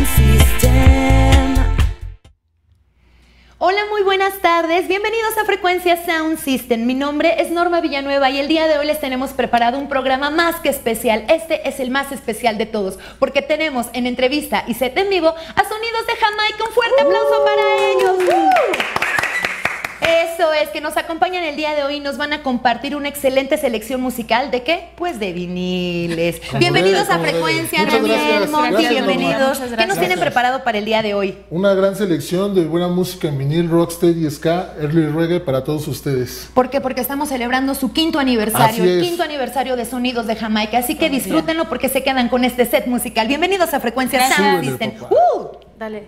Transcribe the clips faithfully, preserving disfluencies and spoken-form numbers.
Sound System. Hola, muy buenas tardes. Bienvenidos a Frecuencia Sound System. Mi nombre es Norma Villanueva y el día de hoy les tenemos preparado un programa más que especial. Este es el más especial de todos porque tenemos en entrevista y set en vivo a Sonidos de Jamaica. Un fuerte aplauso para ellos. ¡Uh! Eso es, que nos acompañan el día de hoy y nos van a compartir una excelente selección musical. ¿De qué? Pues de viniles. Como bienvenidos debe, a Frecuencia, Muchas Daniel, gracias. Monty, Gracias, bienvenidos. Norma. ¿Qué nos tienen preparado para el día de hoy? Una gran selección de buena música en vinil, rocksteady, ska, early reggae para todos ustedes. ¿Por qué? Porque estamos celebrando su quinto aniversario, Así el es. quinto aniversario de Sonidos de Jamaica. Así que disfrútenlo porque se quedan con este set musical. Bienvenidos a Frecuencia Sound Súbele, System. papá. ¡Uh! Dale.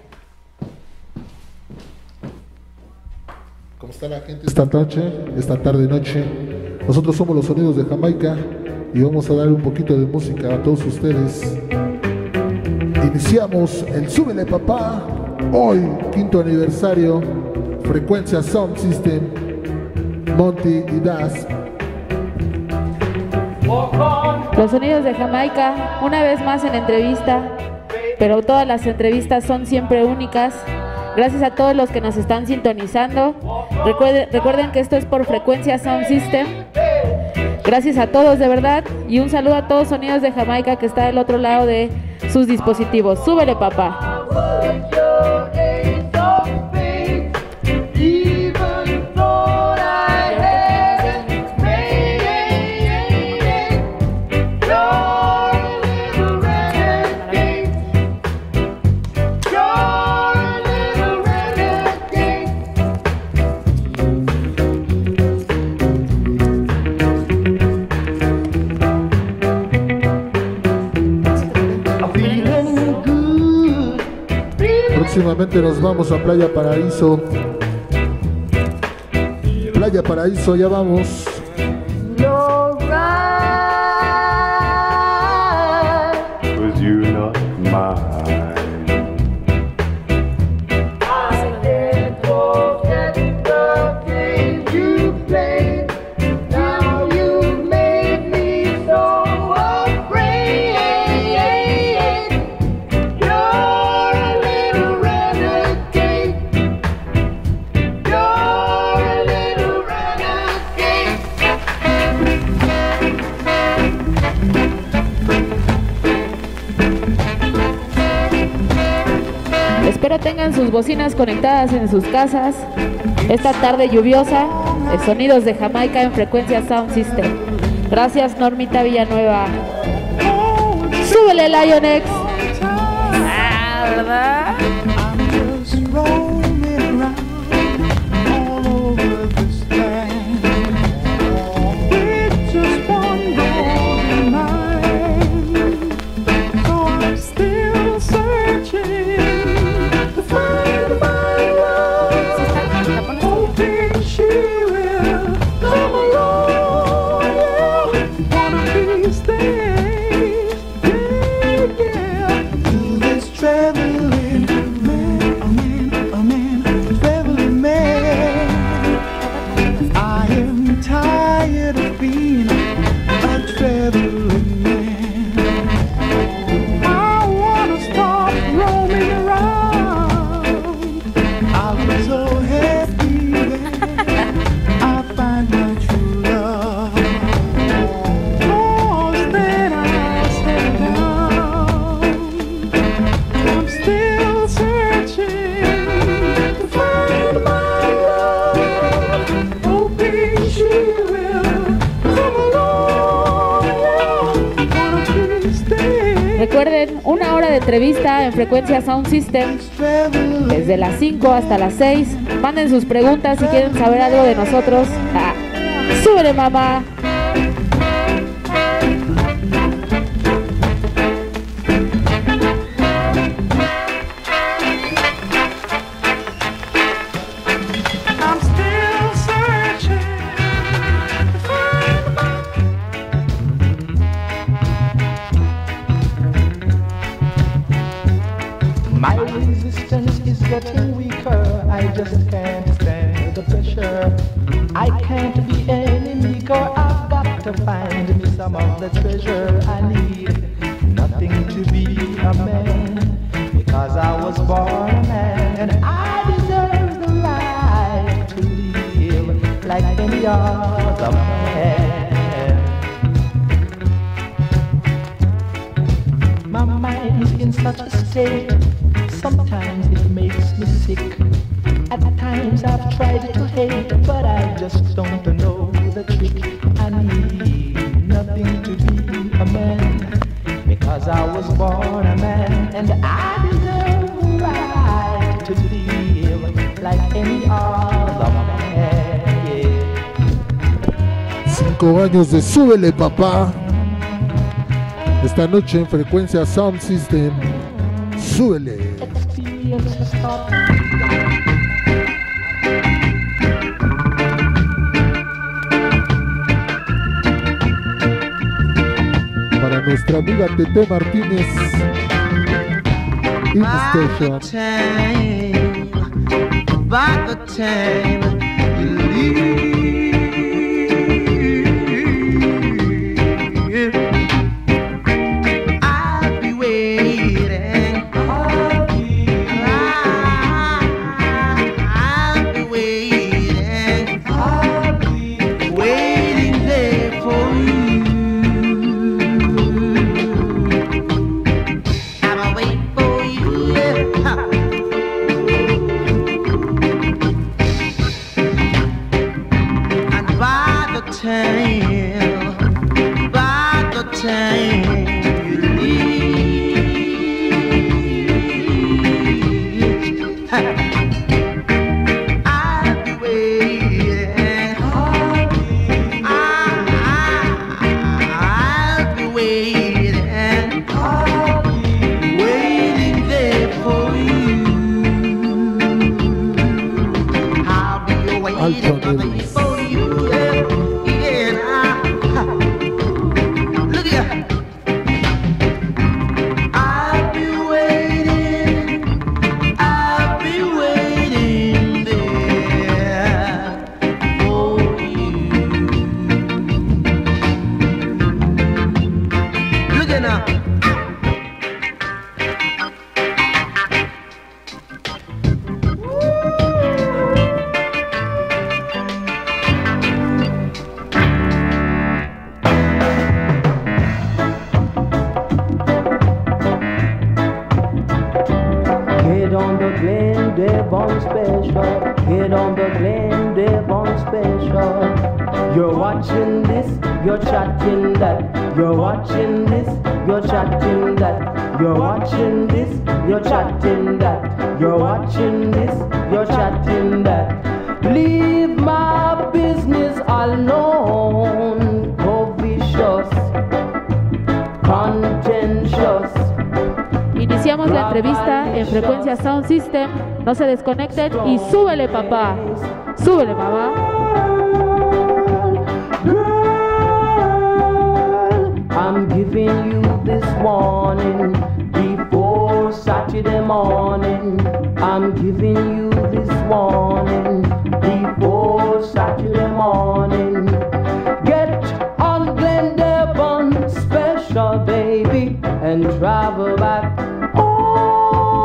¿Cómo está la gente esta noche, esta tarde noche? Nosotros somos los Sonidos de Jamaica y vamos a darle un poquito de música a todos ustedes. Iniciamos el Súbele Papá, hoy quinto aniversario, Frecuencia Sound System, Monty y Das. Los Sonidos de Jamaica, una vez más en entrevista, pero todas las entrevistas son siempre únicas. Gracias a todos los que nos están sintonizando. Recuerden, recuerden que esto es por Frecuencia Sound System. Gracias a todos, de verdad. Y un saludo a todos Sonidos de Jamaica que está del otro lado de sus dispositivos. Súbele, papá. Próximamente nos vamos a Playa Paraíso. Playa Paraíso, ya vamos. Was you not mine? I can't forget the game you played. Now you made me so afraid. You're a little renegade. You're a little renegade. Espero tengan sus bocinas conectadas en sus casas. Esta tarde lluviosa de Sonidos de Jamaica en Frecuencia Sound System. Gracias, Normita Villanueva. Súbele, Lionex. Ah, ¿verdad? Recuerden, una hora de entrevista en Frecuencia Sound System desde las cinco hasta las seis. Manden sus preguntas si quieren saber algo de nosotros. Ah, ¡súbele, mamá! My resistance is getting weaker. I just can't stand the pressure. I can't be any meeker. I've got to find me some of the treasure I need. Nothing to be a man, because was born a man, and I deserve the right to live like any other man. My mind is in such a state, sometimes it makes me sick. At times I've tried to hate, but I just don't know the trick. I need nothing to be a man, because I was born a man, and I deserve the right to live like any other man. Yeah. Cinco años de Súbele Papá. Esta noche en Frecuencia Sound System. Súbele. Experience has taught me. Para nuestra amiga Tete Martínez. In Station. By the time you leave, I'll be waiting. I'll be, I'll be waiting. I'll be waiting there for you. I'll wait for you. Yeah. Time, by the time you leave, I'll be waiting. I'll be, I'll be waiting. I'll be waiting there for you. I'll be waiting for you. You're watching this, you're chatting that. You're watching this, you're chatting that. You're watching this, you're chatting that. You're watching this, you're chatting that. Leave my business alone. Covetous, contentious. Iniciamos la entrevista en Frecuencia Sound System. No se desconecten y súbele, papá. Súbele, papá. I'm giving you this warning before Saturday morning. I'm giving you this warning before Saturday morning. Get on Glen Devon special, baby, and travel back home.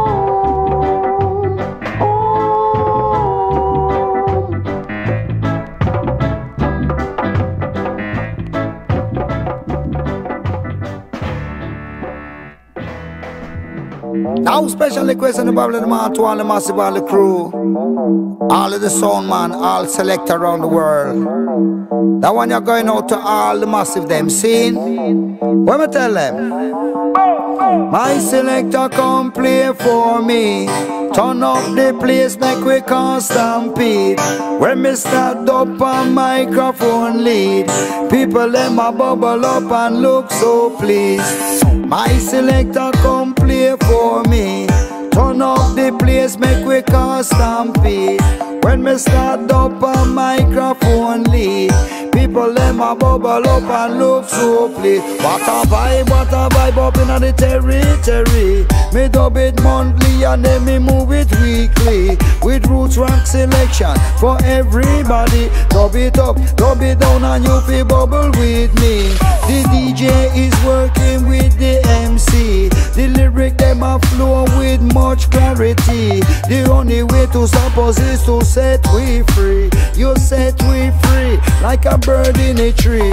Now special request in the Babylon man to all the massive, all the crew, all of the sound man, all select around the world. That one you're going out to all the massive them seen. What me tell them? My selector come play for me. Turn up the place make we can't stampede. When me start up on microphone lead, people them a bubble up and look so pleased. My selector come play for me. Turn up the place make we can't stampede. When me start up on microphone lead, people them a bubble up and look so pleased. What a vibe, what a vibe up in the territory. Me dub it monthly and then me move it weekly. We with roots rock selection for everybody. Dub it up, dub it down, and you feel bubble with me. The D J is working with the M C. The lyric them a flow with much clarity. The only way to stop us is to set we free. You set we free like a bird in a tree.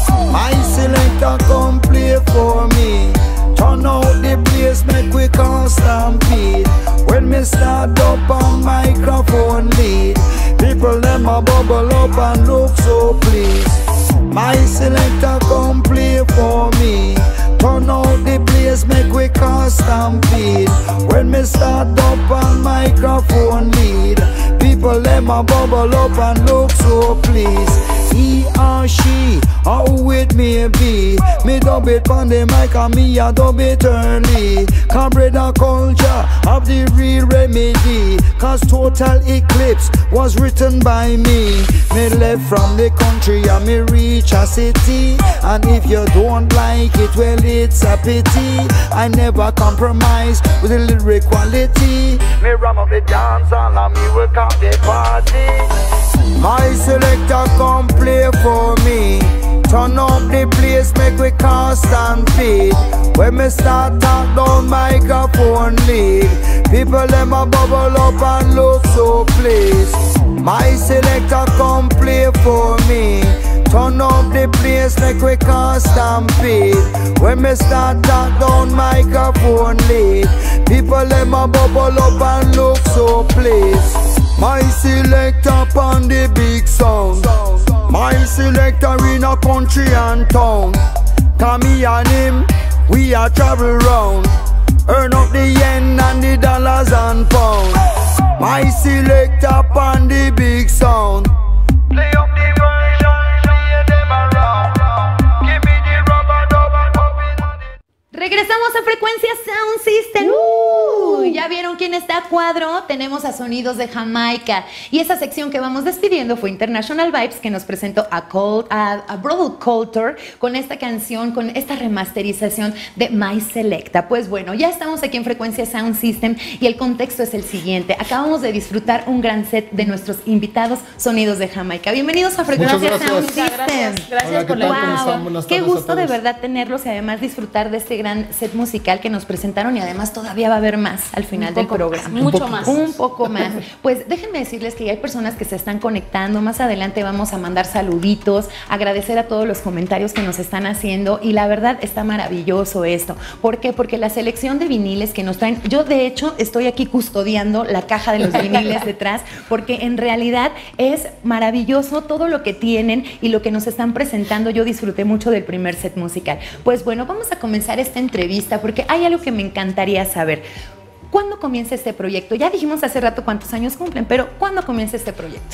My selector come play for me. Turn out the place, make we can't stampede. When me start up on microphone lead, people them a bubble up and look so pleased. My selector come play for me. Turn out the place, make we can't stampede. When me start up on microphone lead, people them a bubble up and look so pleased. He or she, or who it may be, me dub it on the mic and me a dub it early. Cause brother culture of the real remedy. Cause Total Eclipse was written by me. Me left from the country and me reach a city. And if you don't like it, well it's a pity. I never compromise with the lyric quality. Me ram up the dance hall and me will come the party. My selector come play for me. Turn up the place, make we can't stampede. When me start talk down microphone lead, people them a bubble up and look so pleased. My selector come play for me. Turn up the place, make we can't stampede. When me start talk down microphone lead, people them a bubble up and look so pleased. My selector on the big sound. My selector in a country and town. Tommy and him, we a travel round. Earn up the yen and the dollars and pounds. My selector on the big sound. Play up the version, play them around. Give me the rubber dub and pop it on it. Regresamos a Frecuencia Sound System. Uh, ya vieron quién está a cuadro. Tenemos a Sonidos de Jamaica. Y esa sección que vamos despidiendo fue International Vibes, que nos presentó a, Cold, a, a Brother Culture con esta canción, con esta remasterización de My Selecta. Pues bueno, ya estamos aquí en Frecuencia Sound System y el contexto es el siguiente. Acabamos de disfrutar un gran set de nuestros invitados Sonidos de Jamaica. Bienvenidos a Frecuencia Sound System. Gracias, gracias Hola, por ¿qué la tal? ¿Cómo están? Wow, Buenas qué tardes a gusto de todos. verdad tenerlos y además disfrutar de este gran set musical que nos presentaron, y además todavía va a haber más al final Un del poco programa. más, mucho poco más. Un poco más. Pues déjenme decirles que ya hay personas que se están conectando. Más adelante vamos a mandar saluditos, agradecer a todos los comentarios que nos están haciendo, y la verdad está maravilloso esto. ¿Por qué? Porque la selección de viniles que nos traen, yo de hecho estoy aquí custodiando la caja de los viniles detrás, porque en realidad es maravilloso todo lo que tienen y lo que nos están presentando. Yo disfruté mucho del primer set musical. Pues bueno, vamos a comenzar esta entrevista porque hay algo que me encantaría saber. ¿Cuándo comienza este proyecto? Ya dijimos hace rato cuántos años cumplen, pero ¿cuándo comienza este proyecto?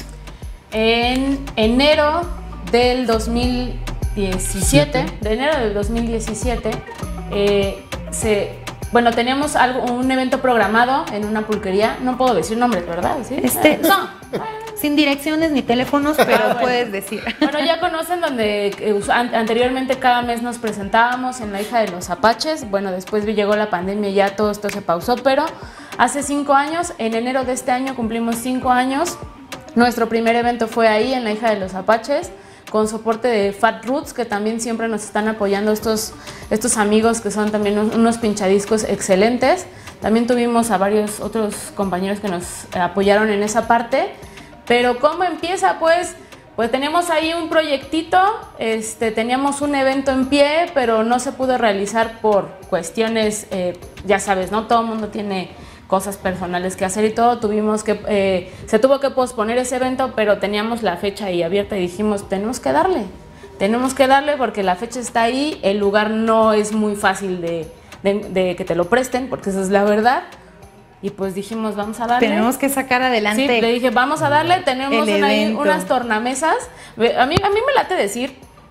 En enero del dos mil diecisiete, de enero del dos mil diecisiete, eh, se, bueno, teníamos algo, un evento programado en una pulquería. No puedo decir nombres, ¿verdad? ¿Sí? Este, no. Sin direcciones ni teléfonos, pero Ah, bueno. puedes decir. Bueno, ya conocen donde eh, us- an- anteriormente cada mes nos presentábamos en la hija de los Apaches. Bueno, después llegó la pandemia y ya todo esto se pausó, pero hace cinco años, en enero de este año cumplimos cinco años. Nuestro primer evento fue ahí en la hija de los Apaches, con soporte de Fat Roots, que también siempre nos están apoyando estos, estos amigos que son también un- unos pinchadiscos excelentes. También tuvimos a varios otros compañeros que nos eh, apoyaron en esa parte. Pero ¿cómo empieza? Pues, pues teníamos ahí un proyectito, este, teníamos un evento en pie, pero no se pudo realizar por cuestiones, eh, ya sabes, ¿no? Todo el mundo tiene cosas personales que hacer y todo. Tuvimos que, eh, se tuvo que posponer ese evento, pero teníamos la fecha ahí abierta y dijimos, tenemos que darle, tenemos que darle porque la fecha está ahí, el lugar no es muy fácil de, de, de que te lo presten, porque esa es la verdad. Y pues dijimos, vamos a darle. Tenemos que sacar adelante. Sí, le dije, vamos a darle, tenemos el una- ahí evento. unas tornamesas. Ve, A mí, a mí me late decir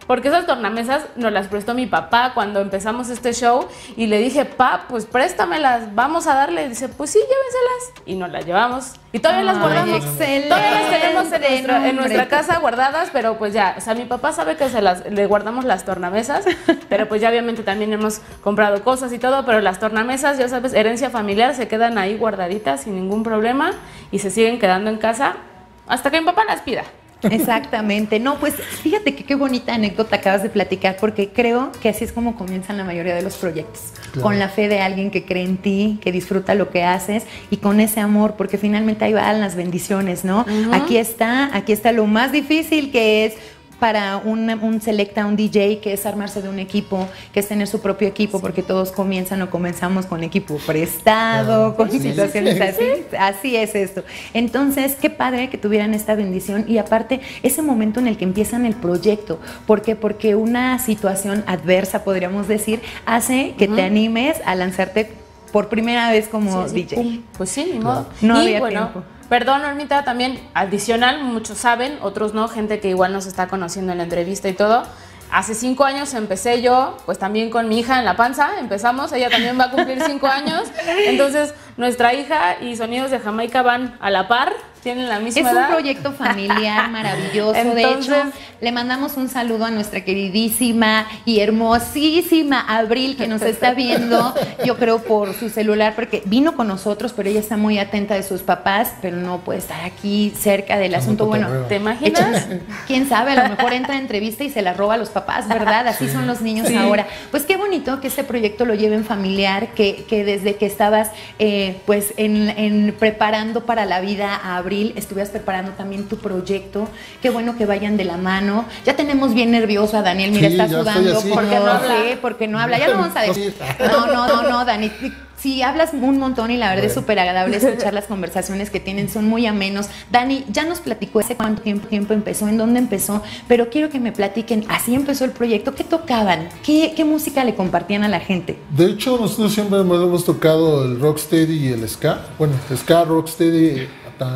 Porque esas tornamesas nos las prestó mi papá cuando empezamos este show y le dije, pa, pues préstamelas, vamos a darle. Y dice, pues sí, llévenselas. Y nos las llevamos. Y todavía las Ay, guardamos. excelente Todavía las tenemos en nuestra, en nombre. nuestra casa guardadas, pero pues ya, o sea, mi papá sabe que se las, le guardamos las tornamesas, pero pues ya obviamente también hemos comprado cosas y todo, pero las tornamesas, ya sabes, herencia familiar, se quedan ahí guardaditas sin ningún problema y se siguen quedando en casa hasta que mi papá las pida. Exactamente. No, pues fíjate que qué bonita anécdota acabas de platicar, porque creo que así es como comienzan la mayoría de los proyectos. Claro. Con la fe de alguien que cree en ti, que disfruta lo que haces y con ese amor, porque finalmente ahí van las bendiciones, ¿no? Uh-huh. Aquí está, aquí está lo más difícil, que es para un, un selecta, un D J, que es armarse de un equipo, que es tener su propio equipo, sí. Porque todos comienzan o comenzamos con equipo prestado, ah, con sí, situaciones sí, así, sí. Así es esto. Entonces, qué padre que tuvieran esta bendición y aparte, ese momento en el que empiezan el proyecto. ¿Por qué? Porque una situación adversa, podríamos decir, hace que uh-huh. te animes a lanzarte por primera vez como sí, D J. Pum. Pues sí, ni modo. No y había bueno, tiempo. Perdón, Normita, también adicional, muchos saben, otros no, gente que igual nos está conociendo en la entrevista y todo. Hace cinco años empecé yo, pues también con mi hija en la panza, empezamos, ella también va a cumplir cinco años, entonces nuestra hija y Sonidos de Jamaica van a la par, tienen la misma edad. edad. Es un proyecto familiar maravilloso, entonces, de hecho, le mandamos un saludo a nuestra queridísima y hermosísima Abril, que nos está viendo, yo creo por su celular, porque vino con nosotros, pero ella está muy atenta de sus papás, pero no puede estar aquí cerca del asunto. Bueno, ¿te imaginas? Échanos, quién sabe, a lo mejor entra a entrevista y se la roba a los papás, ¿verdad? Así sí. Son los niños sí. Ahora. Pues qué bonito que este proyecto lo lleven familiar, que, que desde que estabas eh, pues en, en preparando para la vida a Abril, estuvieras preparando también tu proyecto. Qué bueno que vayan de la mano. Ya tenemos bien nervioso a Daniel, mira, sí, está sudando así, porque no, no habla, sí, porque no habla. Ya lo vamos a decir. No, no, no, no, Dani. Sí, hablas un montón y la verdad bueno. Es súper agradable escuchar las conversaciones que tienen, son muy amenos. Dani, ya nos platicó hace cuánto tiempo, tiempo empezó, en dónde empezó, pero quiero que me platiquen, así empezó el proyecto, ¿qué tocaban? ¿Qué, qué música le compartían a la gente? De hecho, nosotros siempre hemos tocado el rocksteady y el ska, bueno, ska, rocksteady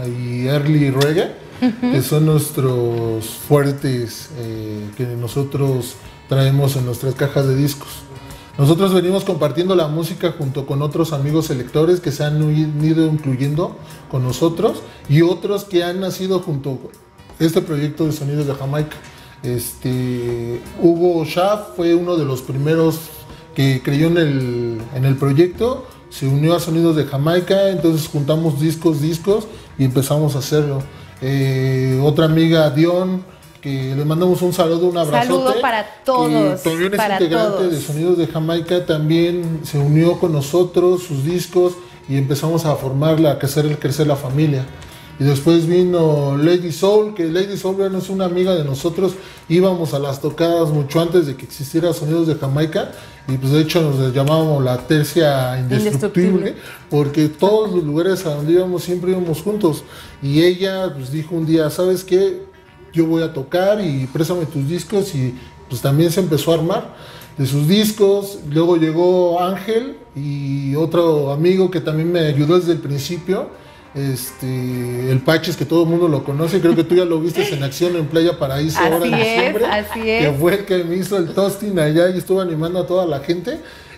y early reggae, uh-huh. Que son nuestros fuertes eh, que nosotros traemos en nuestras cajas de discos. Nosotros venimos compartiendo la música junto con otros amigos selectores que se han ido incluyendo con nosotros y otros que han nacido junto con este proyecto de Sonidos de Jamaica. Este, Hugo Schaff fue uno de los primeros que creyó en el, en el proyecto, se unió a Sonidos de Jamaica, entonces juntamos discos, discos y empezamos a hacerlo. Eh, otra amiga, Dion, que le mandamos un saludo, un abrazote. Saludo para todos. Que también es para integrante todos. de Sonidos de Jamaica, también se unió con nosotros, sus discos, y empezamos a formarla, a crecer, crecer la familia. Y después vino Lady Soul, que Lady Soul no es una amiga de nosotros, íbamos a las tocadas mucho antes de que existiera Sonidos de Jamaica, y pues de hecho nos llamábamos la tercia indestructible, indestructible. Porque todos los lugares a donde íbamos siempre íbamos juntos. Y ella pues dijo un día, ¿sabes qué? Yo voy a tocar y préstame tus discos, y pues también se empezó a armar de sus discos. Luego llegó Ángel y otro amigo que también me ayudó desde el principio, este, el Paches, que todo el mundo lo conoce, creo que tú ya lo viste en acción en Playa Paraíso así ahora en es, diciembre, así es. Que fue el que me hizo el toasting allá y estuvo animando a toda la gente.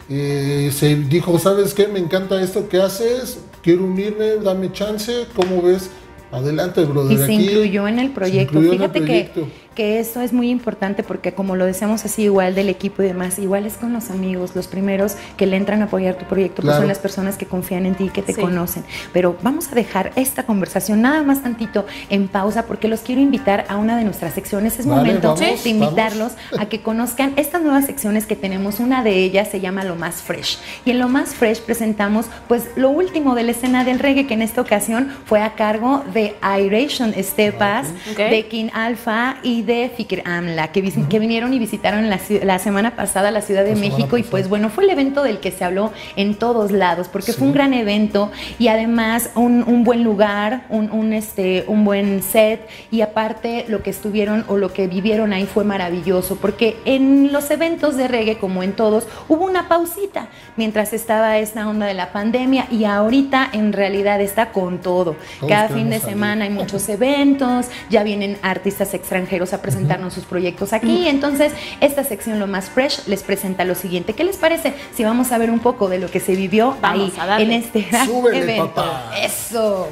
Eh, se dijo, ¿sabes qué? Me encanta esto que haces, quiero unirme, dame chance, ¿cómo ves? Adelante, brother. Y se aquí, incluyó en el proyecto. Fíjate el proyecto. que, que eso es muy importante porque como lo decíamos así igual del equipo y demás, igual es con los amigos, los primeros que le entran a apoyar tu proyecto, claro. Pues son las personas que confían en ti y que te sí. conocen. Pero vamos a dejar esta conversación nada más tantito en pausa porque los quiero invitar a una de nuestras secciones. Es vale, momento vamos, de invitarlos vamos. a que conozcan estas nuevas secciones que tenemos. Una de ellas se llama Lo Más Fresh. Y en Lo Más Fresh presentamos pues lo último de la escena del reggae, que en esta ocasión fue a cargo de Iration Estepas, okay. de King Alpha y de Fikir Amla, que, uh-huh. que vinieron y visitaron la, la semana pasada la Ciudad de la México y pues bueno, fue el evento del que se habló en todos lados, porque sí. fue un gran evento y además un, un buen lugar, un, un, este, un buen set, y aparte lo que estuvieron o lo que vivieron ahí fue maravilloso, porque en los eventos de reggae, como en todos, hubo una pausita mientras estaba esta onda de la pandemia, y ahorita en realidad está con todo. Todos Cada fin de semana hay muchos eventos, ya vienen artistas extranjeros a presentarnos sus proyectos aquí. Entonces, esta sección Lo Más Fresh les presenta lo siguiente. ¿Qué les parece si vamos a ver un poco de lo que se vivió Vamos ahí a darle. en este gran Súbele, evento? papá. Eso.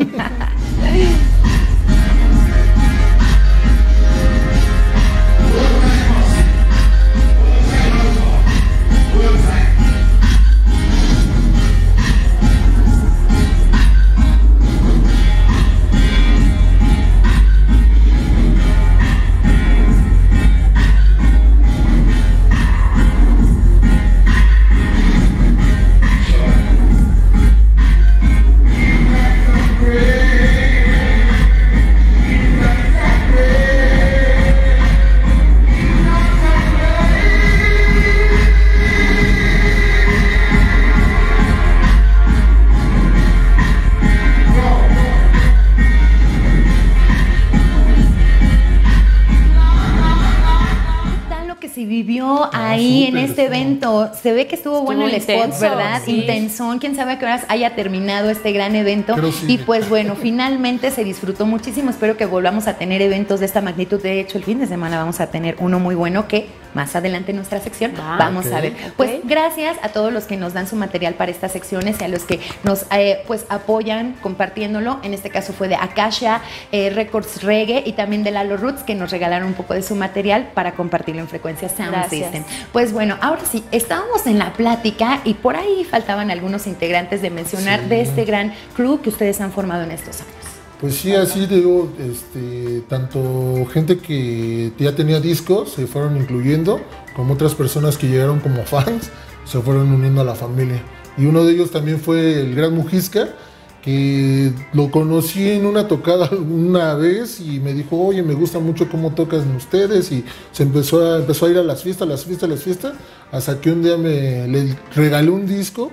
Se vivió ahí súper, en este estuvo. evento. Se ve que estuvo bueno el Estuvo spot, intenso, ¿verdad? sí. Intensón. Quién sabe a qué horas haya terminado este gran evento. Pero sí. Y pues bueno, finalmente se disfrutó muchísimo. Espero que volvamos a tener eventos de esta magnitud. De hecho, el fin de semana vamos a tener uno muy bueno que más adelante en nuestra sección Ah, vamos ok. a ver. Pues gracias a todos los que nos dan su material para estas secciones y a los que nos eh, pues apoyan compartiéndolo. En este caso fue de Acacia eh, Records Reggae y también de Lalo Roots, que nos regalaron un poco de su material para compartirlo en Frecuencia Sound Gracias. System. Pues bueno, ahora sí, estábamos en la plática y por ahí faltaban algunos integrantes de mencionar Sí. de este gran crew que ustedes han formado en estos años. Pues sí, así digo, este, tanto gente que ya tenía discos se fueron incluyendo, como otras personas que llegaron como fans, se fueron uniendo a la familia. Y uno de ellos también fue el Gran Mujisca, que lo conocí en una tocada una vez y me dijo, oye, me gusta mucho cómo tocan ustedes, y se empezó a, empezó a ir a las fiestas, las fiestas, las fiestas, hasta que un día me le regalé un disco.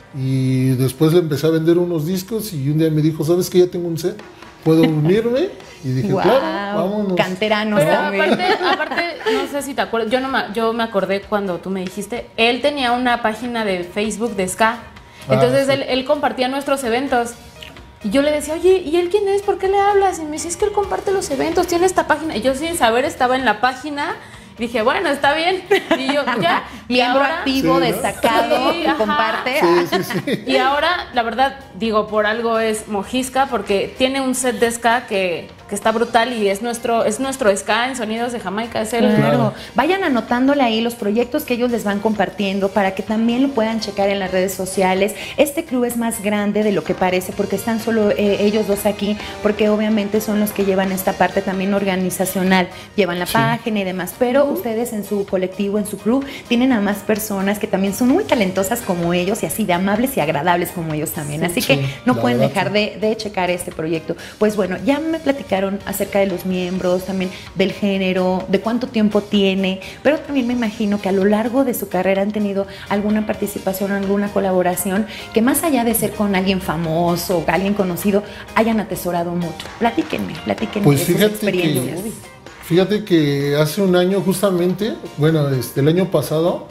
Y después le empecé a vender unos discos y un día me dijo, ¿sabes qué? Ya tengo un set, ¿puedo unirme? Y dije, Guau, claro, vámonos. canteranos Pero también. aparte, aparte, no sé si te acuerdas, yo, no me, yo me acordé cuando tú me dijiste, él tenía una página de Facebook de ska, entonces sí. él, él compartía nuestros eventos. Y yo le decía, oye, ¿y él quién es? ¿Por qué le hablas? Y me dice, es que él comparte los eventos, tiene esta página. Y yo sin saber estaba en la página. Dije, bueno, está bien. Y yo, ya. Y Miembro ahora, activo, Sí, ¿no? destacado, Sí, que ajá. comparte. Sí, sí, sí. y ahora, la verdad, digo, por algo es Mojisca, porque tiene un set de ska que, que está brutal y es nuestro, es nuestro ska en Sonidos de Jamaica. Es el, Claro. Claro. Vayan anotándole ahí los proyectos que ellos les van compartiendo para que también lo puedan checar en las redes sociales. Este club es más grande de lo que parece porque están solo eh, ellos dos aquí, porque obviamente son los que llevan esta parte también organizacional, llevan la Sí. página y demás, pero ustedes en su colectivo, en su club, tienen a más personas que también son muy talentosas como ellos y así de amables y agradables como ellos también. Así que Sí, no la pueden verdad, dejar sí. de, de checar este proyecto. Pues bueno, ya me platicaron acerca de los miembros, también del género, de cuánto tiempo tiene, pero también me imagino que a lo largo de su carrera han tenido alguna participación, alguna colaboración que más allá de ser con alguien famoso o alguien conocido, hayan atesorado mucho. Platíquenme, platíquenme Pues de sus fíjate experiencias. que, fíjate que hace un año justamente, bueno, este, el año pasado,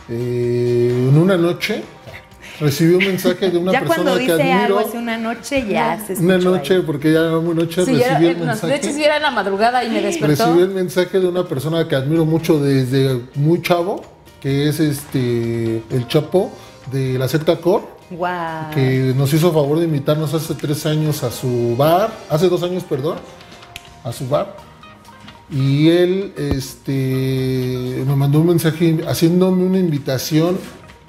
eh, en una noche, recibí un mensaje de una Ya persona cuando que dice admiro. algo hace una noche, ya se Una escuchó noche, ahí. porque ya era muy noche, Sí, era- recibí el eh, no, mensaje. de hecho, si era en la madrugada y me despertó. Recibí el mensaje de una persona que admiro mucho desde muy chavo, que es este el Chapo de la secta Core, Guau. que nos hizo favor de invitarnos hace tres años a su bar, hace dos años, perdón, a su bar. Y él este, me mandó un mensaje haciéndome una invitación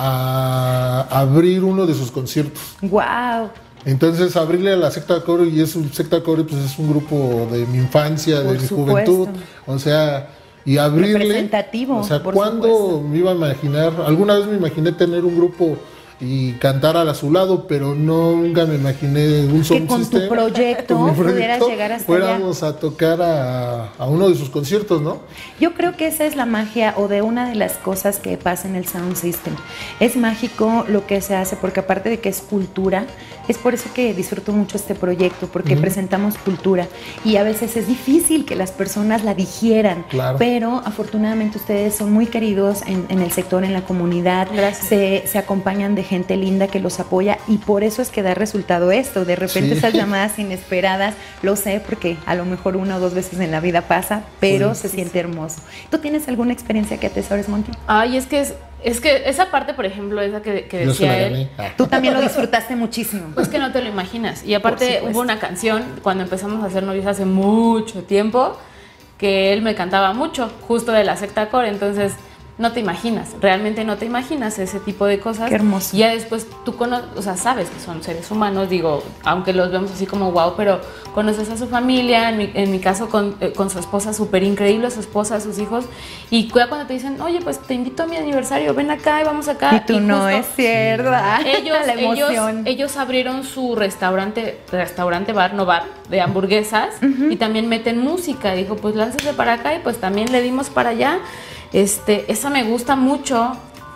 a abrir uno de sus conciertos. Guau. Entonces, abrirle a la secta Core, y es un secta Core, pues es un grupo de mi infancia, Por de mi supuesto. juventud. O sea, y abrirle. Representativo, O sea, por ¿cuándo supuesto. me iba a imaginar? Alguna vez me imaginé tener un grupo y cantar a su lado, pero no, nunca me imaginé un Que sound con tu system, proyecto con mi pudieras proyecto, llegar hasta fuéramos a tocar a, a uno de sus conciertos, ¿no? Yo creo que esa es la magia o de una de las cosas que pasa en el Sound System. Es mágico lo que se hace porque aparte de que es cultura, es por eso que disfruto mucho este proyecto, porque Ujú. presentamos cultura y a veces es difícil que las personas la digieran, Claro. pero afortunadamente ustedes son muy queridos en, en el sector, en la comunidad, Gracias. se, se acompañan de gente linda que los apoya y por eso es que da resultado esto. De repente Sí. esas llamadas inesperadas, lo sé porque a lo mejor una o dos veces en la vida pasa, pero Sí. se siente hermoso. ¿Tú tienes alguna experiencia que atesores, Monty? Ay, es que es, es que esa parte, por ejemplo, esa que, que Yo se la decía él, gané. Ah. Tú también lo disfrutaste muchísimo. pues que no te lo imaginas. Y Por aparte supuesto. hubo una canción cuando empezamos a ser novios hace mucho tiempo que él me cantaba mucho, justo de la secta core, entonces no te imaginas, realmente no te imaginas ese tipo de cosas. Qué hermoso. Y ya después tú conoces, o sea, sabes que son seres humanos, digo, aunque los vemos así como wow, pero conoces a su familia, en mi, en mi caso con, eh, con su esposa, súper increíble, su esposa, sus hijos, y ya cuando te dicen, oye, pues te invito a mi aniversario, ven acá y vamos acá. Y tú no, justo es cierto. ellos, La ellos, emoción. ellos abrieron su restaurante, restaurante bar, no bar, de hamburguesas y también meten música. Dijo, pues lánzese para acá y pues también le dimos para allá. Este, esa me gusta mucho.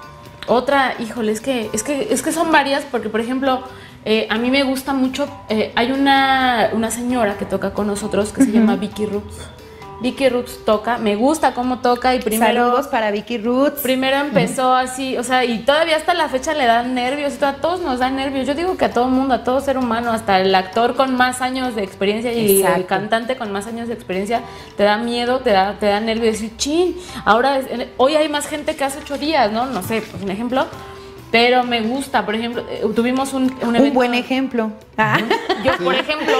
Otra, híjole, es que, es que, es que son varias porque, por ejemplo, eh, a mí me gusta mucho, eh, hay una, una señora que toca con nosotros que se llama Vicky Roots. Vicky Roots toca, me gusta cómo toca y primero... Saludos para Vicky Roots. Primero empezó así, o sea, y todavía hasta la fecha le dan nervios, a todos nos dan nervios. Yo digo que a todo mundo, a todo ser humano, hasta el actor con más años de experiencia y Exacto. el cantante con más años de experiencia, te da miedo, te da, te da nervios. Decir, chin, ahora, es- hoy hay más gente que hace ocho días, ¿no? No sé, pues un ejemplo. Pero me gusta, por ejemplo, eh, tuvimos un, un evento... Un buen ejemplo. Ah. Yo, por ejemplo,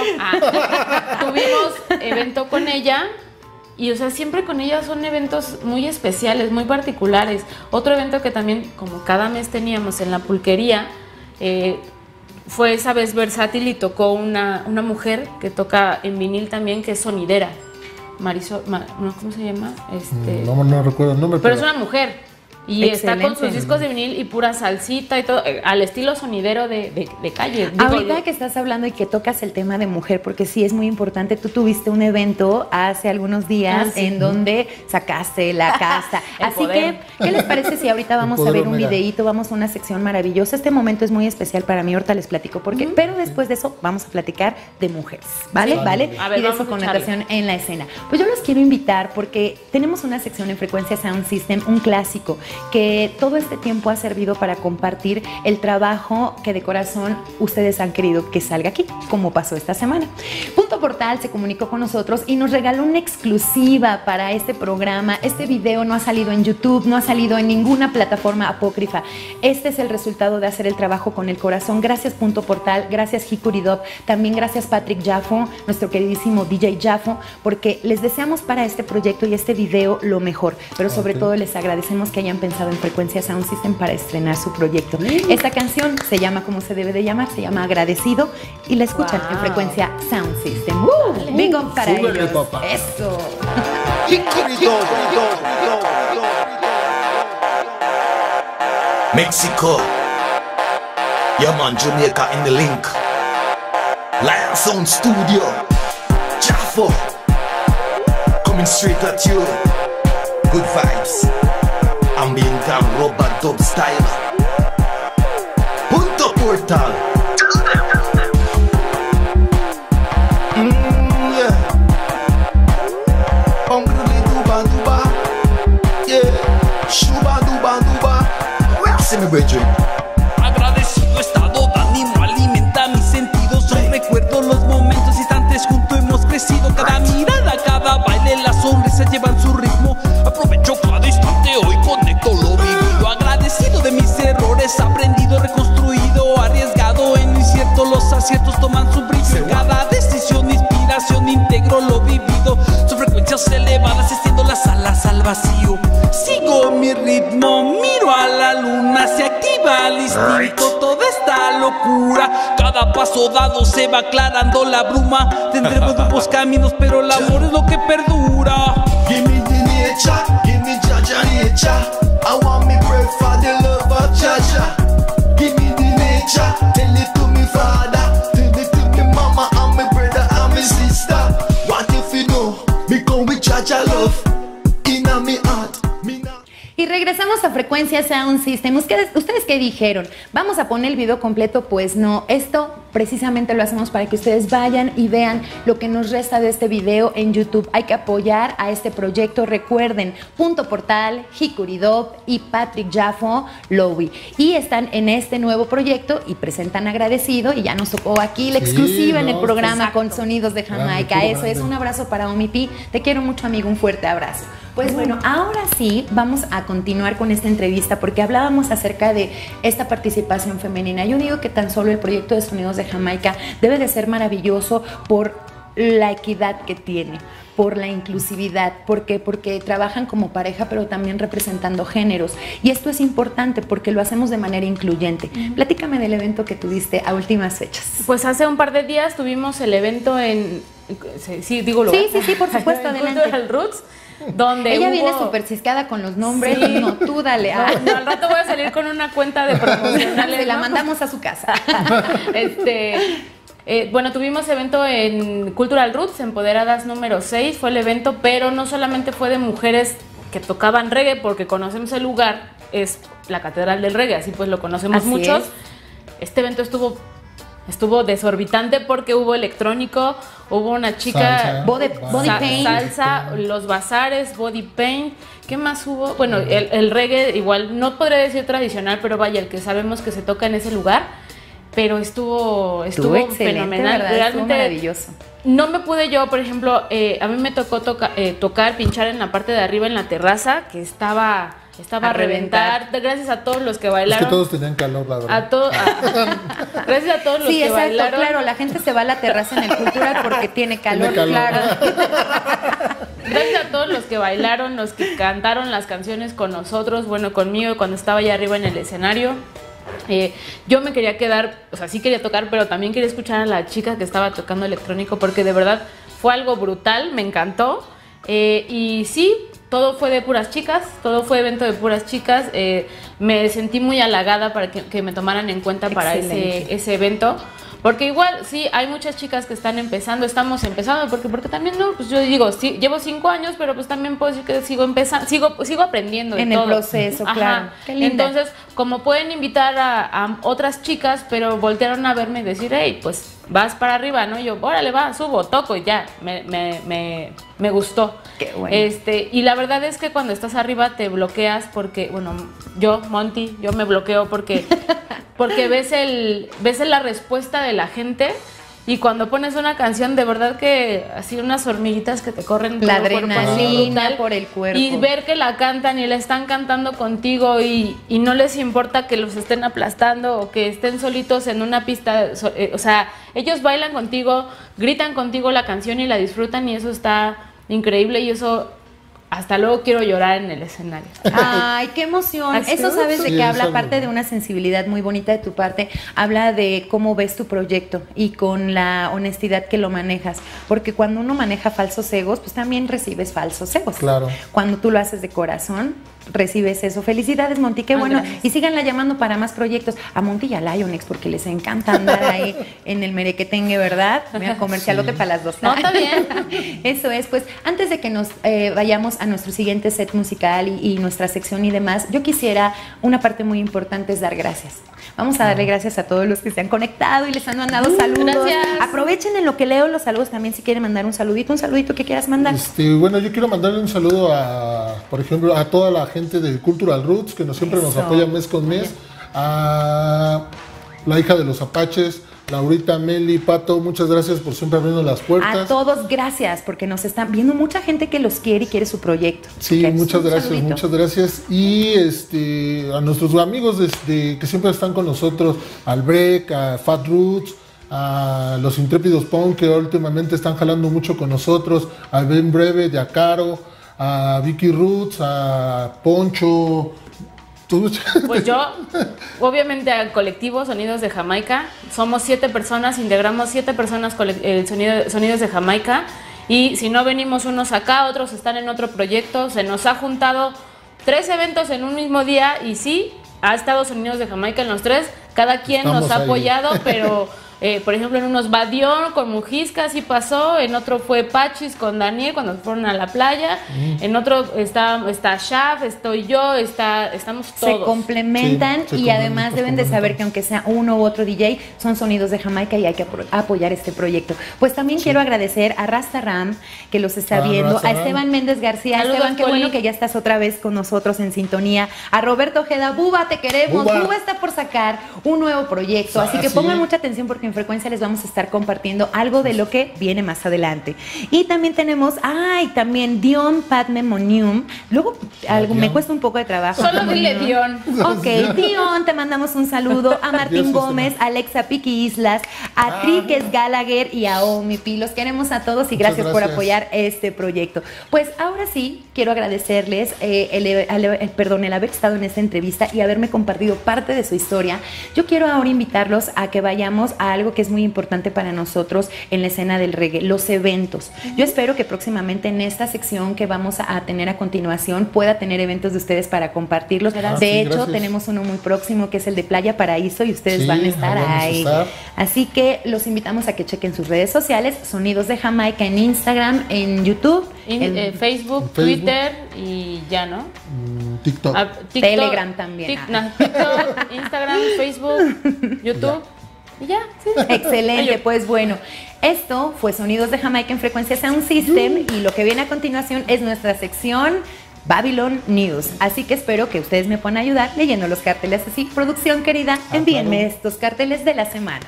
ah, tuvimos evento con ella y, o sea, siempre con ella son eventos muy especiales, muy particulares. Otro evento que también, como cada mes teníamos en la pulquería, eh, fue esa vez versátil y tocó una, una mujer que toca en vinil también, que es sonidera. Marisol, Ma- no, ¿cómo se llama? Este, No, no recuerdo el nombre. pero es una mujer. Y está con Excelente. sus discos de vinil y pura salsita y todo, eh, al estilo sonidero de, de, de calle. Digo, Ahorita que estás hablando y que tocas el tema de mujer, porque sí es muy importante, tú tuviste un evento hace algunos días Ah, sí. en donde sacaste la casta. El Así poder. que, ¿qué les parece si ahorita vamos a poder ver un omega. videíto, vamos a una sección maravillosa? Este momento es muy especial para mí, ahorita les platico por qué, pero después de eso vamos a platicar de mujeres, ¿vale? Sí. ¿Vale? A ver, y de vamos su a connotación en la escena. Pues yo los quiero invitar porque tenemos una sección en Frecuencia Sound System, un clásico, que todo este tiempo ha servido para compartir el trabajo que de corazón ustedes han querido que salga aquí, como pasó esta semana. Punto Portal se comunicó con nosotros y nos regaló una exclusiva para este programa. Este video no ha salido en YouTube, no ha salido en ninguna plataforma apócrifa. Este es el resultado de hacer el trabajo con el corazón. Gracias Punto Portal, gracias Hikuri Dub, también gracias Patrick Jaffo, nuestro queridísimo D J Jaffo, porque les deseamos para este proyecto y este video lo mejor, pero sobre Ok. todo les agradecemos que hayan pensado en Frecuencia Sound System para estrenar su proyecto. Esta canción se llama como se debe de llamar, se llama Agradecido y la escuchan en Wow. Frecuencia Sound System. ¡Uh! Big up para Súbele, ellos. papá. Eso. Mexico. Yeah man, Jamaica in the link. Lion Sound Studio. Jaffo. Coming straight at you. Good vibes. Ambient and rubber dub style. Punto Portal. Mm, yeah. Hungry duba duba. Yeah. Shuba duba duba. See me, brethren. Agradecido estado de ánimo alimenta mis sentidos. Hoy recuerdo los momentos instantes juntos hemos crecido. Cada mirada, cada baile, las sonrisas llevan su ritmo. Aprovecho cada instante, hoy conecto lo vivido. Agradecido de mis errores, aprendido, reconstruido, arriesgado en lo incierto. Los aciertos toman su brillo. En cada decisión, inspiración, integro lo vivido. Sus frecuencias elevadas extiendo las alas al vacío. Sigo mi ritmo, miro a la luna, se activa el instinto, toda esta locura. Cada paso dado se va aclarando la bruma. Tendremos nuevos caminos, pero el amor es lo que perdura. Give me the nature, give me Jaja nature. I want me bread for the love of Jaja. Give me the nature, tell it to me father, tell it to me mama and my brother and my sister. What if you know, me come with Jaja love, inna me heart, me not. Y regresamos Regresamos a Frecuencia Sound System. ¿Ustedes, ¿Ustedes qué dijeron? ¿Vamos a poner el video completo? Pues no. Esto precisamente lo hacemos para que ustedes vayan y vean lo que nos resta de este video en YouTube. Hay que apoyar a este proyecto. Recuerden, Punto Portal, Hikuri Dop y Patrick Jaffo Lowy. Y están en este nuevo proyecto y presentan Agradecido. Y ya nos tocó aquí la Sí, exclusiva en el no, programa exacto. con Sonidos de Jamaica. Grande, Eso grande. es. Un abrazo para Omi P. Te quiero mucho, amigo. Un fuerte abrazo. Pues bueno, ahora sí vamos a continuar con esta entrevista porque hablábamos acerca de esta participación femenina. Yo digo que tan solo el proyecto de Sonidos de Jamaica debe de ser maravilloso por la equidad que tiene, por la inclusividad. ¿Por qué? Porque trabajan como pareja, pero también representando géneros. Y esto es importante porque lo hacemos de manera incluyente. Platícame del evento que tuviste a últimas fechas. Pues hace un par de días tuvimos el evento en... Sí, sí, digo lo Sí, sí, sí, por supuesto, en adelante. Cultural Roots, donde Ella hubo... viene súper ciscada con los nombres. Sí. No, tú dale. No, Ah. no, al rato voy a salir con una cuenta de promocionales. Se la ¿no? mandamos a su casa. Este, eh, bueno, tuvimos evento en Cultural Roots, Empoderadas número seis, fue el evento, pero no solamente fue de mujeres que tocaban reggae, porque conocemos el lugar, es la Catedral del Reggae, así pues lo conocemos Así muchos. es. Este evento estuvo, estuvo desorbitante porque hubo electrónico, hubo una chica... Salsa. Body, body Sa- paint. salsa, los bazares, body paint. ¿Qué más hubo? Bueno, el, el reggae igual, no podría decir tradicional, pero vaya, el que sabemos que se toca en ese lugar. Pero estuvo, estuvo, Estuvo excelente, fenomenal. ¿verdad? Estuvo Realmente maravilloso. no me pude yo, por ejemplo, eh, a mí me tocó toca, eh, tocar, pinchar en la parte de arriba en la terraza, que estaba, estaba A a reventar. reventar. Gracias a todos los que Es bailaron. que todos tenían calor, la verdad. A to- a- gracias a todos los Sí, que exacto, bailaron. claro, la gente se va a la terraza en el Cultural porque tiene calor, Tiene calor. claro. Gracias a todos los que bailaron, los que cantaron las canciones con nosotros, bueno, conmigo cuando estaba allá arriba en el escenario. Eh, yo me quería quedar, o sea, sí quería tocar, pero también quería escuchar a la chica que estaba tocando electrónico porque de verdad fue algo brutal, me encantó. Eh, y sí, todo fue de puras chicas, todo fue evento de puras chicas. Eh, me sentí muy halagada para que, que me tomaran en cuenta para Excelente. ese, ese evento. Porque igual, sí, hay muchas chicas que están empezando, estamos empezando, porque porque también, no, pues yo digo, sí, llevo cinco años, pero pues también puedo decir que sigo empezando, sigo, sigo aprendiendo de En el todo. proceso, Ajá. claro. Qué linda. Entonces, como pueden invitar a, a otras chicas, pero voltearon a verme y decir, hey, pues vas para arriba, ¿no? Y yo, órale, va, subo, toco y ya, me, me, me, me gustó. Qué bueno. Este, y la verdad es que cuando estás arriba te bloqueas porque, bueno, yo, Monty, yo me bloqueo porque, porque ves, el, ves la respuesta de la gente. Y cuando pones una canción, de verdad que así unas hormiguitas que te corren por La el cuerpo, así adrenalina brutal. por el cuerpo. Y ver que la cantan y la están cantando contigo y, y no les importa que los estén aplastando o que estén solitos en una pista. so- eh, O sea, ellos bailan contigo, gritan contigo la canción y la disfrutan y eso está increíble y eso hasta luego quiero llorar en el escenario. Ay, qué emoción. Así Eso es. sabes de Sí, qué habla, eso aparte no. de una sensibilidad muy bonita de tu parte, habla de cómo ves tu proyecto y con la honestidad que lo manejas. Porque cuando uno maneja falsos egos, pues también recibes falsos egos. Claro. Cuando tú lo haces de corazón, recibes eso. Felicidades, Monty, qué Ay, bueno. gracias. Y síganla llamando para más proyectos. A Monty y a Lionex, porque les encanta andar ahí en el merequetengue, ¿verdad? Mira, comercialote Sí. para las dos. No, está bien. Eso es, pues antes de que nos eh, vayamos a nuestro siguiente set musical y, y nuestra sección y demás, yo quisiera, una parte muy importante es dar gracias. Vamos a darle gracias a todos los que se han conectado y les han mandado saludos. gracias. Aprovechen en lo que leo los saludos también si quieren mandar un saludito, un saludito que quieras mandar. Este, bueno, yo quiero mandarle un saludo a, por ejemplo, a toda la gente de Cultural Roots, que nos, siempre nos Eso. apoya mes con mes, a la hija de los Apaches, Laurita, Meli, Pato, muchas gracias por siempre abrirnos las A puertas. todos, gracias, porque nos están viendo mucha gente que los quiere y quiere su proyecto. Sí, Que es muchas un gracias, saludito. muchas gracias. Y este, a nuestros amigos desde, que siempre están con nosotros, al Break, a Fat Roots, a los Intrépidos Punk, que últimamente están jalando mucho con nosotros, a Ben Breve, de Acaro, a Vicky Roots, a Poncho. ¿Tú? Pues yo, obviamente al colectivo Sonidos de Jamaica, somos siete personas, integramos siete personas cole- el sonido, Sonidos de Jamaica y si no venimos unos acá, otros están en otro proyecto, se nos ha juntado tres eventos en un mismo día y sí, ha estado Sonidos de Jamaica en los tres, cada quien Estamos nos ha ahí. apoyado, pero Eh, por ejemplo, en unos va Dion con Mujisca, así pasó. En otro fue Pachis con Daniel cuando fueron a la playa. Mm. En otro está, está Shaf, estoy yo, está, estamos todos. Se complementan sí, se y además deben de saber que aunque sea uno u otro D J, son sonidos de Jamaica y hay que apoyar este proyecto. Pues también sí. quiero agradecer a Rasta Ram, que los está ah, viendo, Rasta a Esteban Ram. Méndez García. Saludos, Esteban, qué Poli. Bueno que ya estás otra vez con nosotros en sintonía. A Roberto Ojeda, Buba, te queremos. Buba, Buba está por sacar un nuevo proyecto, así que pongan mucha atención porque en Frecuencia les vamos a estar compartiendo algo de lo que viene más adelante. Y también tenemos, ay, también Dion Padme Monium. Luego algo, me cuesta un poco de trabajo. Solo dile Dion. Ok, Dion, te mandamos un saludo. A Martín Dios Gómez, a Alexa Piqui Islas, a ah, Triques Gallagher y a Omi Pi. Los queremos a todos y gracias, gracias por apoyar este proyecto. Pues ahora sí, quiero agradecerles eh, el, el, el, perdón, el haber estado en esta entrevista y haberme compartido parte de su historia. Yo quiero ahora invitarlos a que vayamos a algo que es muy importante para nosotros en la escena del reggae, los eventos. Yo espero que próximamente en esta sección que vamos a tener a continuación pueda tener eventos de ustedes para compartirlos. Ah, de sí, hecho, gracias. Tenemos uno muy próximo que es el de Playa Paraíso y ustedes sí, van a estar ahí. A estar. Así que los invitamos a que chequen sus redes sociales, Sonidos de Jamaica en Instagram, en YouTube, en, en, eh, Facebook, Facebook, Twitter y ya, ¿no? TikTok. Ah, TikTok Telegram también. Tic, no, TikTok, Instagram, Facebook, YouTube. Ya. Y ya, sí. Excelente, pues bueno. Esto fue Sonidos de Jamaica en Frecuencia Sound System y lo que viene a continuación es nuestra sección Babylon News. Así que espero que ustedes me puedan ayudar leyendo los carteles así. Producción querida, envíenme ah, claro. estos carteles de la semana.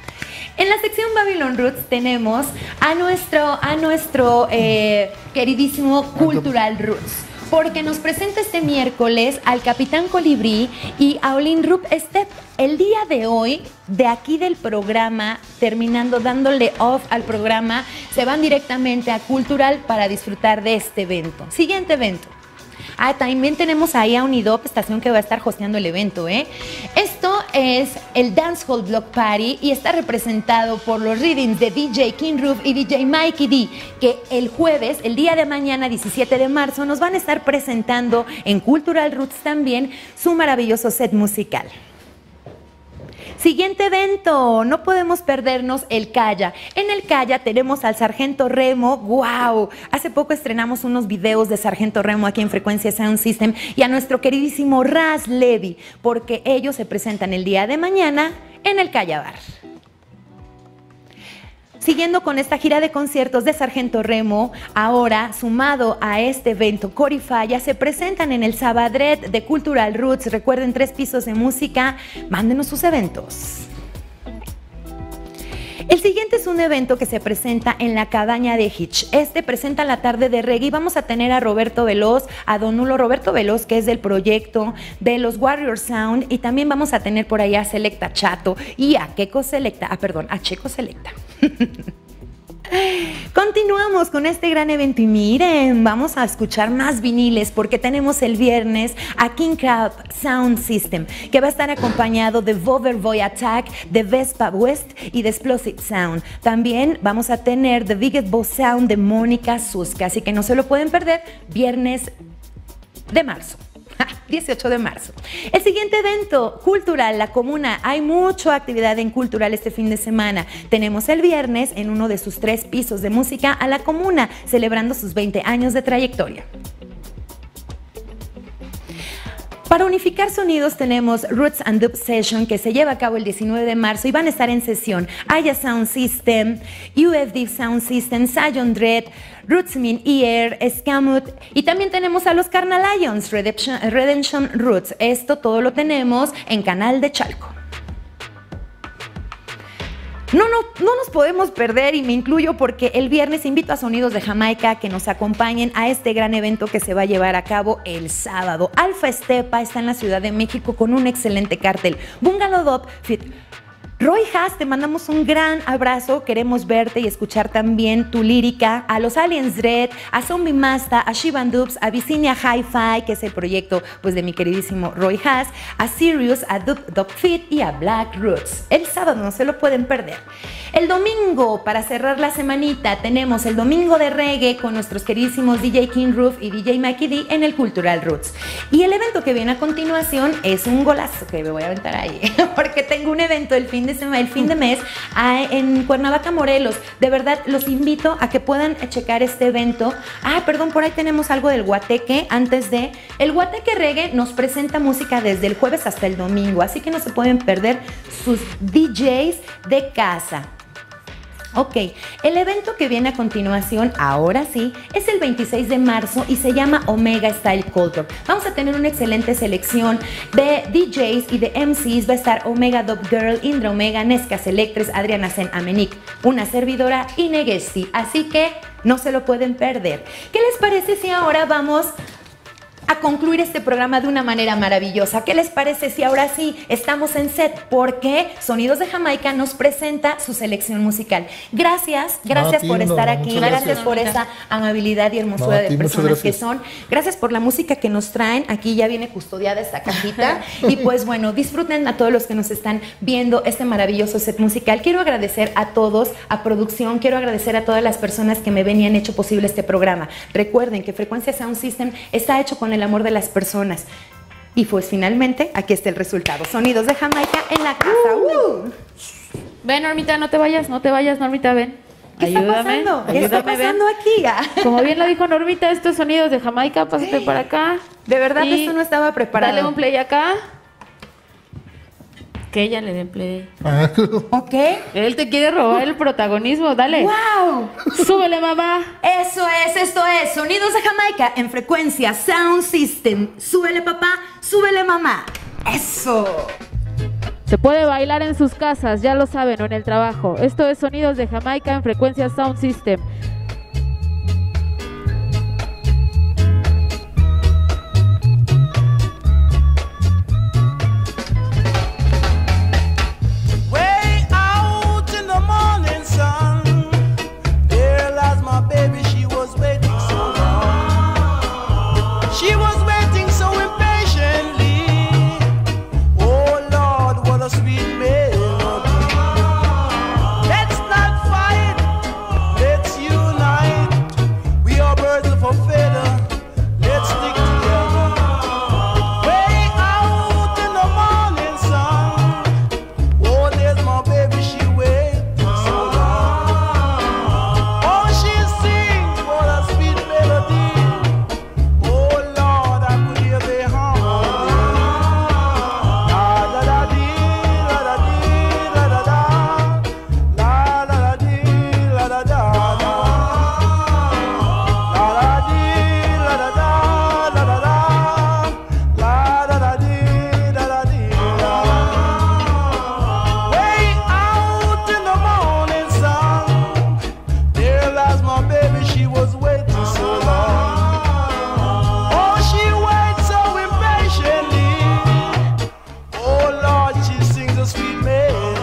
En la sección Babylon Roots tenemos a nuestro, a nuestro eh, queridísimo Cultural Roots, porque nos presenta este miércoles al Capitán Colibrí y a Olin Rup Step. El día de hoy, de aquí del programa, terminando dándole off al programa, se van directamente a Cultural para disfrutar de este evento. Siguiente evento. Ah, también tenemos ahí a Unidop, estación que va a estar hosteando el evento, ¿eh? Esto es el Dancehall Block Party y está representado por los readings de D J King Roof y D J Mikey D, que el jueves, el día de mañana, diecisiete de marzo, nos van a estar presentando en Cultural Roots también su maravilloso set musical. Siguiente evento, no podemos perdernos el Calla. En el Calla tenemos al Sargento Remo, wow, hace poco estrenamos unos videos de Sargento Remo aquí en Frecuencia Sound System y a nuestro queridísimo Raz Levy, porque ellos se presentan el día de mañana en el Calla Bar. Siguiendo con esta gira de conciertos de Sargento Remo, ahora sumado a este evento Corifaya, se presentan en el Sabadret de Cultural Roots. Recuerden, tres pisos de música, mándenos sus eventos. El siguiente es un evento que se presenta en la Cabaña de Hitch. Este presenta la tarde de reggae y vamos a tener a Roberto Veloz, a Don Nulo Roberto Veloz, que es del proyecto de los Warrior Sound, y también vamos a tener por allá a Selecta Chato y a Keco Selecta, ah, perdón, a Checo Selecta. Continuamos con este gran evento y miren, vamos a escuchar más viniles porque tenemos el viernes a King Crab Sound System, que va a estar acompañado de Vover Boy Attack, de Vespa West y de Explosive Sound. También vamos a tener The Biggest Boss Sound de Mónica Susca, así que no se lo pueden perder, viernes de marzo. dieciocho de marzo. El siguiente evento, Cultural, La Comuna. Hay mucha actividad en Cultural este fin de semana. Tenemos el viernes en uno de sus tres pisos de música a La Comuna, celebrando sus veinte años de trayectoria. Para unificar sonidos tenemos Roots and Dub Session, que se lleva a cabo el diecinueve de marzo y van a estar en sesión Aya Sound System, U F D Sound System, Zion Dread, Rootsmin Ear, Scamut, y también tenemos a los Carnal Lions, Redemption, Redemption Roots. Esto todo lo tenemos en Canal de Chalco. No, no, no nos podemos perder, y me incluyo porque el viernes invito a Sonidos de Jamaica que nos acompañen a este gran evento que se va a llevar a cabo el sábado. Alfa Estepa está en la Ciudad de México con un excelente cartel. Bungalow Dub Fit. Roy Haas, te mandamos un gran abrazo, queremos verte y escuchar también tu lírica. A los Aliens Dread, a Zombie Masta, a Shivan Dubs, a Vicinia Hi-Fi, que es el proyecto pues de mi queridísimo Roy Haas, a Sirius, a Dub Dub Fit y a Black Roots. El sábado no se lo pueden perder. El domingo, para cerrar la semanita, tenemos el domingo de reggae con nuestros queridísimos D J King Roof y D J Mikey D en el Cultural Roots. Y el evento que viene a continuación es un golazo que me voy a aventar ahí, porque tengo un evento el fin fin de semana, el fin de mes a, en Cuernavaca, Morelos. De verdad, los invito a que puedan checar este evento. Ah, perdón, por ahí tenemos algo del Guateque. Antes de, el Guateque Reggae nos presenta música desde el jueves hasta el domingo, así que no se pueden perder sus D Js de casa. Ok, el evento que viene a continuación, ahora sí, es el veintiséis de marzo y se llama Omega Style Culture. Vamos a tener una excelente selección de D Js y de M Cs. Va a estar Omega Dub Girl, Indra Omega, Nesca Selectres, Adriana Zen Amenik, una servidora y Negesti. Así que no se lo pueden perder. ¿Qué les parece si ahora vamos a concluir este programa de una manera maravillosa? ¿Qué les parece si ahora sí estamos en set? Porque Sonidos de Jamaica nos presenta su selección musical. Gracias, gracias No, por Tino, estar aquí, muchas gracias, gracias. por esa amabilidad y hermosura No, a de ti, muchas personas que gracias. son. Gracias por la música que nos traen. Aquí ya viene custodiada esta cajita. Y pues bueno, disfruten a todos los que nos están viendo este maravilloso set musical. Quiero agradecer a todos, a producción, quiero agradecer a todas las personas que me ven y han hecho posible este programa. Recuerden que Frecuencia Sound System está hecho con el amor de las personas. Y pues finalmente, aquí está el resultado. Sonidos de Jamaica en la casa. Uh. Ven, Normita, no te vayas, no te vayas, Normita, ven. ¿Qué está Ayúdame, pasando? ¿Qué está ayúdame, ven. pasando aquí? Ah. Como bien lo dijo Normita, estos Sonidos de Jamaica, pásate para acá. De verdad, Y esto no estaba preparado. Dale un play acá. Que ella le dé play. Ah, ¿Ok? Él te quiere robar el protagonismo, dale. ¡Wow! Súbele, mamá. Eso es, esto es Sonidos de Jamaica en Frecuencia Sound System. Súbele, papá, súbele, mamá. Eso. Se puede bailar en sus casas, ya lo saben, o en el trabajo. Esto es Sonidos de Jamaica en Frecuencia Sound System. Way out in the morning sun, there lies my baby, she was waiting so long. She was waiting so impatiently. Oh Lord, what a sweet melody. Let's not fight, let's unite. We are birds of a feather, let's stick together. Way out in the morning sun, oh, there's my baby, she waits so long. Oh, she sings what a sweet melody. Oh, Lord, I could hear the harmony. La da da dee, la da dee, la da da. La da da dee, la da da da. La da dee, la da da, la da da. La da da dee, la da dee, la. Way out in the morning sun, there lies my baby, she was waiting so long. Oh, she waits so impatiently. Oh, Lord, she sings a sweet melody.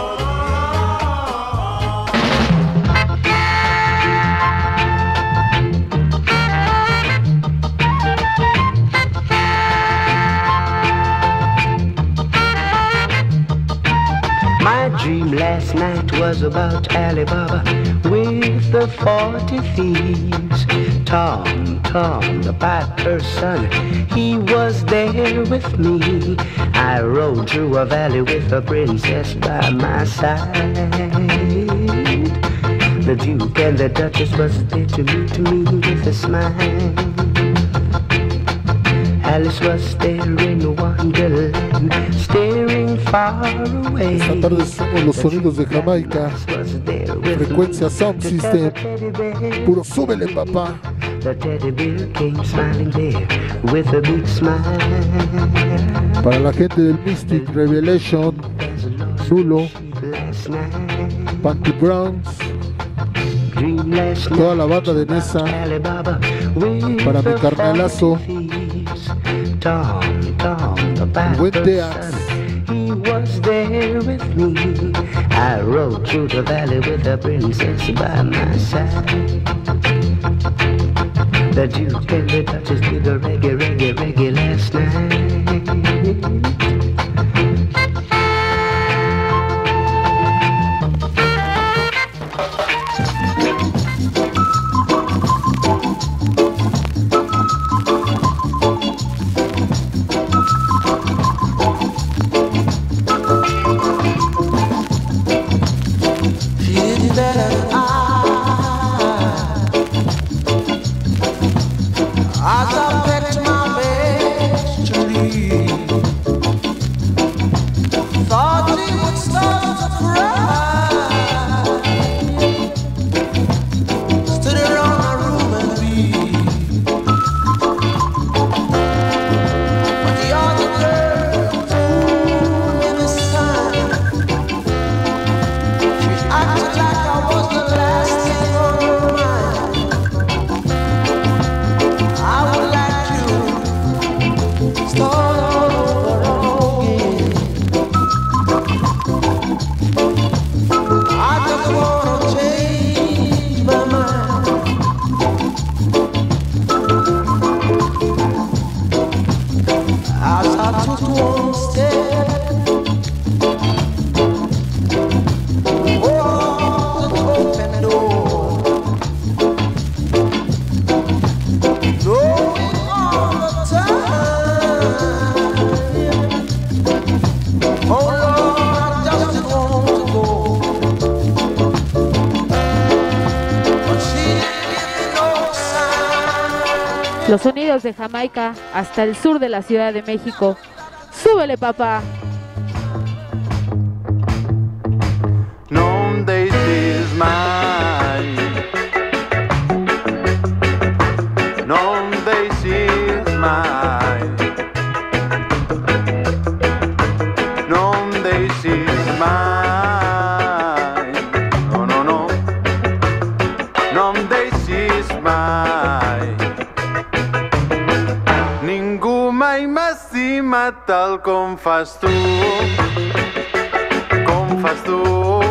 My dream last night was about Alibaba with the forty thieves. Tom, Tom, the piper's son, he was there with me. I rode through a valley with a princess by my side. The Duke and the Duchess was there to meet me with a smile. Alice was there in Wonderland, staring far away. Esta tarde somos los Sonidos de Jamaica, Was there with Frecuencia me Sound to System. tell the teddy bear. Puro súbele, papá. The teddy bear came smiling there with a big smile. Para la gente del Mystic Revelation, Nulo, Last night, Panty Browns, dream last night, toda la banda de Nesa, Alibaba with para mi the carnalazo, forty thieves. Tom, Tom, the buen piper's Teax. son, he was there with me. I rode through the valley with the princess by my side. The Duke and the Duchess did the reggae, reggae, reggae last night. Los sonidos de Jamaica hasta el sur de la Ciudad de México. ¡Súbele, papá! Non this is mine. Non this is mine. Non this is mine. No, no, no. Non this is mine. Ningú mai m'ha estimat tal com fas tu. Com fas tu.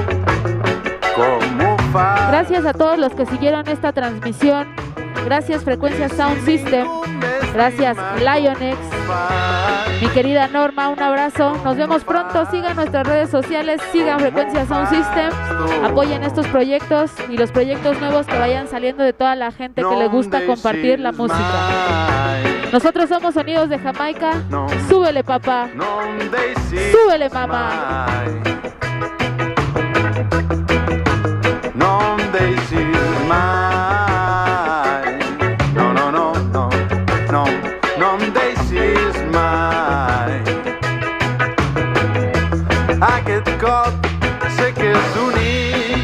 Gracias a todos los que siguieron esta transmisión. Gracias Frecuencia Sound System. Gracias Lionex. Mi querida Norma, un abrazo. Nos vemos pronto. Sigan nuestras redes sociales. Sigan Frecuencia Sound System. Apoyen estos proyectos y los proyectos nuevos que vayan saliendo de toda la gente que le gusta compartir la música. Nosotros somos Sonidos de Jamaica. Súbele, papá. Súbele, mamá. Non this is mine. No, no, no, no, no. Non this is mine. Aquest cop sé que és únic.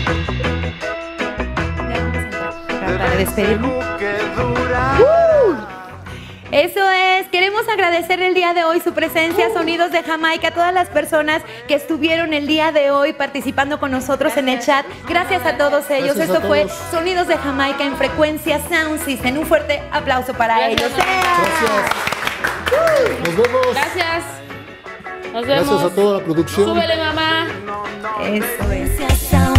Para despedirnos. Eso es, queremos agradecer el día de hoy su presencia, Sonidos de Jamaica, a todas las personas que estuvieron el día de hoy participando con nosotros en el chat. Gracias a todos ellos. Gracias Esto a fue todos. Sonidos de Jamaica en Frecuencia Sound System. Un fuerte aplauso para Gracias, ellos. Gracias. Nos vemos. Gracias. Nos vemos. Gracias a toda la producción. Súbele, mamá. Eso es. Frecuencia Sound